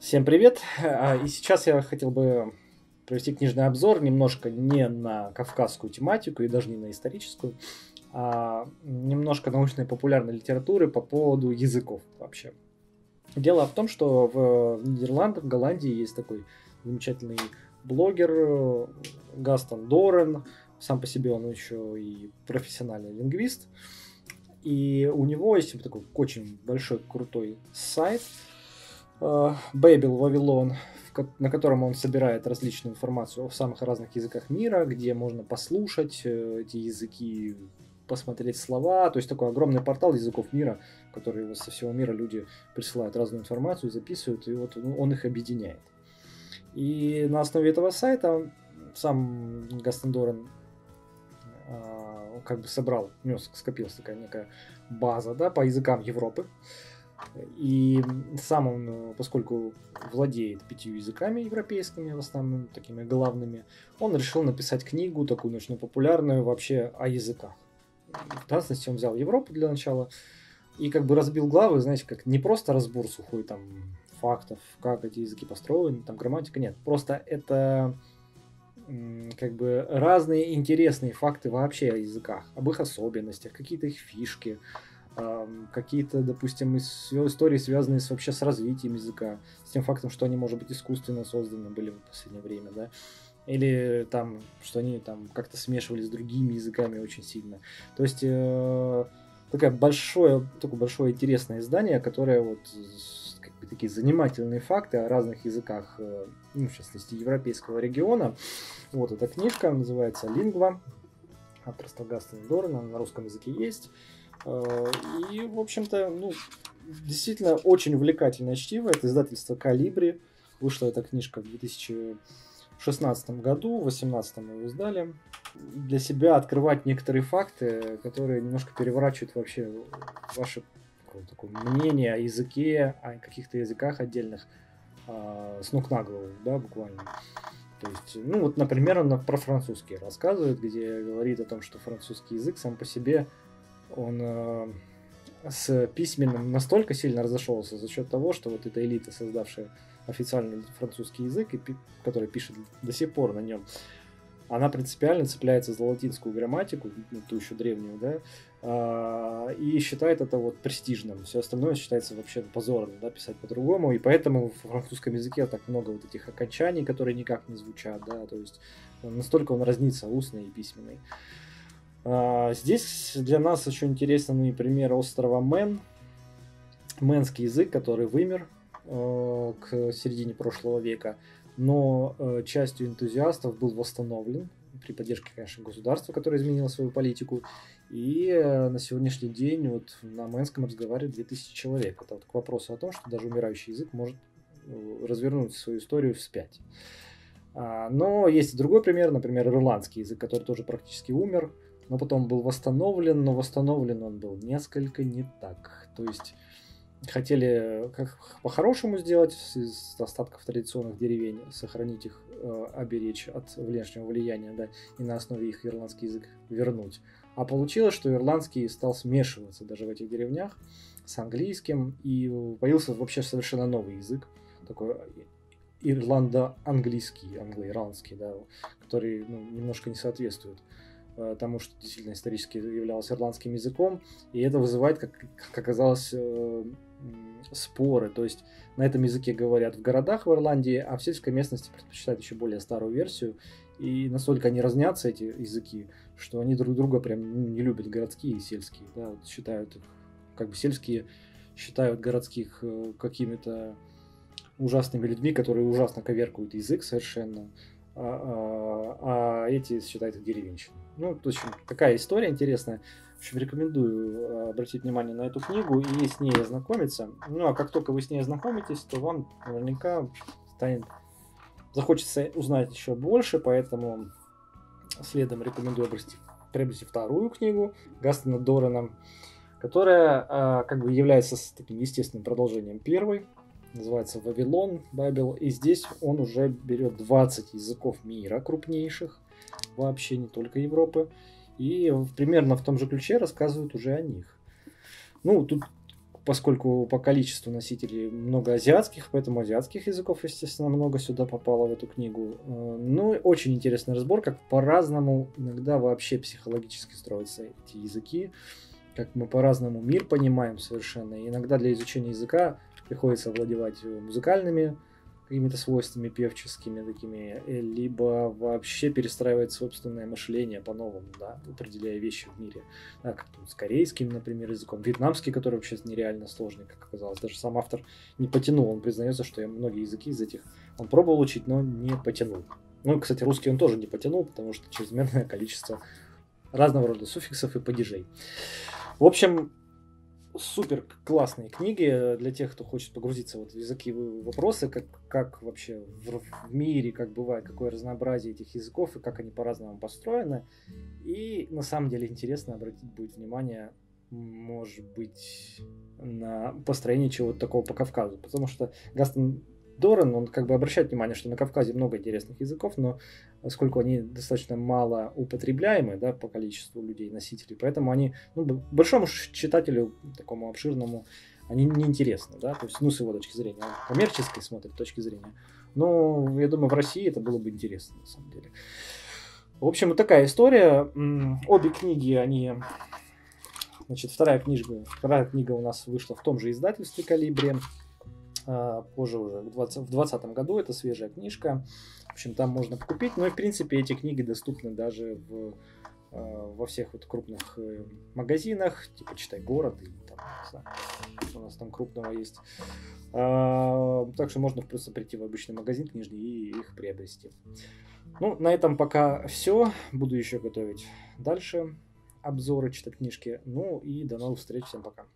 Всем привет! И сейчас я хотел бы провести книжный обзор немножко не на кавказскую тематику и даже не на историческую, а немножко научной популярной литературы по поводу языков вообще. Дело в том, что в Нидерландах, в Голландии есть такой замечательный блогер Гастон Дорен. Сам по себе он еще и профессиональный лингвист. И у него есть такой очень большой крутой сайт Babel Вавилон, на котором он собирает различную информацию о самых разных языках мира, где можно послушать эти языки, посмотреть слова. То есть такой огромный портал языков мира, в который со всего мира люди присылают разную информацию, записывают, и вот он их объединяет. И на основе этого сайта сам Гастон Дорен как бы собрал, у него скопилась такая некая база, да, по языкам Европы. И сам он, поскольку владеет 5 языками европейскими, в основном такими главными, он решил написать книгу, такую научно-популярную вообще о языках. В частности, он взял Европу для начала и как бы разбил главы, знаете, как не просто разбор сухой там фактов, как эти языки построены, там грамматика, нет. Просто это как бы разные интересные факты вообще о языках, об их особенностях, какие-то их фишки, какие-то, допустим, истории, связанные вообще с развитием языка, с тем фактом, что они, может быть, искусственно созданы были в последнее время, да, или там, что они там как-то смешивались с другими языками очень сильно. То есть такое большое интересное издание, которое вот как бы такие занимательные факты о разных языках, ну, в частности, европейского региона. Вот эта книжка называется «Лингва», авторства Гастона Дорена, на русском языке есть. И, в общем-то, ну, действительно очень увлекательное чтиво. Это издательство «Колибри». Вышла эта книжка в 2016 году, в 2018 мы ее издали. Для себя открывать некоторые факты, которые немножко переворачивают вообще ваше такое мнение о языке, о каких-то языках отдельных с ног на голову, да, буквально. То есть, ну вот, например, он про французский рассказывает, где говорит о том, что французский язык сам по себе он с письменным настолько сильно разошелся за счет того, что вот эта элита, создавшая официальный французский язык, и которая пишет до сих пор на нем, она принципиально цепляется за латинскую грамматику, ту еще древнюю, да, и считает это вот престижным. Все остальное считается вообще позорным, да, писать по-другому, и поэтому в французском языке так много вот этих окончаний, которые никак не звучат, да, то есть настолько он разнится, устный и письменный. Здесь для нас очень интересный пример острова Мэн. Мэнский язык, который вымер к середине прошлого века, но частью энтузиастов был восстановлен при поддержке, конечно, государства, которое изменило свою политику. И на сегодняшний день вот на Мэнском разговаривает 2000 человек. Это вот к вопросу о том, что даже умирающий язык может развернуть свою историю вспять. Но есть и другой пример, например, ирландский язык, который тоже практически умер, но потом был восстановлен, но восстановлен он был несколько не так. То есть хотели как по-хорошему сделать из остатков традиционных деревень, сохранить их, оберечь от внешнего влияния, да, и на основе их ирландский язык вернуть. А получилось, что ирландский стал смешиваться даже в этих деревнях с английским, и появился вообще совершенно новый язык, такой ирландо-английский, англо-ирландский, да, который немножко не соответствует тому, что действительно исторически являлось ирландским языком, и это вызывает, как оказалось, споры. То есть на этом языке говорят в городах в Ирландии, а в сельской местности предпочитают еще более старую версию, и настолько они разнятся, эти языки, что они друг друга прям не любят, городские и сельские, да, вот считают их, как бы сельские считают городских какими-то ужасными людьми, которые ужасно коверкуют язык совершенно, а эти считают их деревенщиной. Ну, в общем, такая история интересная. В общем, рекомендую обратить внимание на эту книгу и с ней ознакомиться. Ну, а как только вы с ней ознакомитесь, то вам наверняка захочется узнать еще больше, поэтому следом рекомендую приобрести вторую книгу Гастона Дорена, которая как бы является таким естественным продолжением первой. Называется «Вавилон», «Бабел», и здесь он уже берет 20 языков мира крупнейших, вообще не только Европы, и примерно в том же ключе рассказывают уже о них. Ну, тут поскольку по количеству носителей много азиатских, поэтому азиатских языков, естественно, много сюда попало в эту книгу. Ну, очень интересный разбор, как по-разному иногда вообще психологически строятся эти языки, как мы по-разному мир понимаем совершенно. И иногда для изучения языка приходится овладевать музыкальными какими-то свойствами певческими такими, либо вообще перестраивать собственное мышление по-новому, да, определяя вещи в мире. Да, как с корейским, например, языком, вьетнамский, который вообще нереально сложный, как оказалось. Даже сам автор не потянул, он признается, что я многие языки из этих он пробовал учить, но не потянул. Ну, кстати, русский он тоже не потянул, потому что чрезмерное количество разного рода суффиксов и падежей. В общем, супер классные книги для тех, кто хочет погрузиться вот в языковые вопросы, как вообще в мире, как бывает, какое разнообразие этих языков и как они по-разному построены. И на самом деле интересно обратить будет внимание, может быть, на построение чего-то такого по Кавказу. Потому что Гастон Доран, он как бы обращает внимание, что на Кавказе много интересных языков, но поскольку они достаточно мало употребляемы, да, по количеству людей, носителей, поэтому они, ну, большому читателю, такому обширному, они неинтересны, да, то есть, ну, с его точки зрения, он коммерческой смотрит точки зрения. Но, я думаю, в России это было бы интересно, на самом деле. В общем, вот такая история. Обе книги, они... Значит, вторая книга у нас вышла в том же издательстве «Колибри». Позже уже, в 2020 году, это свежая книжка. В общем, там можно купить. Но и, в принципе, эти книги доступны даже во всех вот крупных магазинах, типа «Читай город», или там, не знаю, у нас там крупного есть. Так что можно просто прийти в обычный магазин книжный и их приобрести. Ну, на этом пока все. Буду еще готовить дальше обзоры, читать книжки. Ну и до новых встреч. Всем пока.